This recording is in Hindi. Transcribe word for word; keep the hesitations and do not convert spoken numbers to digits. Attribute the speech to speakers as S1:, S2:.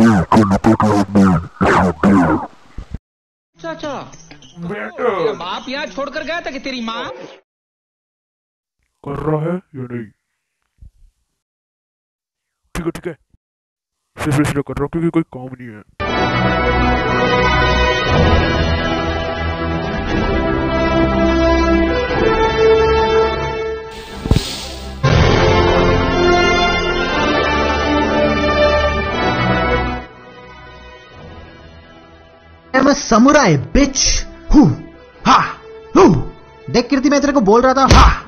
S1: चाचा तेरा बाप यहाँ छोड़कर गया था कि तेरी माँ?
S2: कर रहा है या नहीं? ठीक है ठीक है, सिर्फ इसलिए कर रहा हूँ क्योंकि कोई काम नहीं है।
S3: I'm a samurai, bitch. हूँ, हा, हूँ। देख कीर्ति, मैं तेरे को बोल रहा था, हा।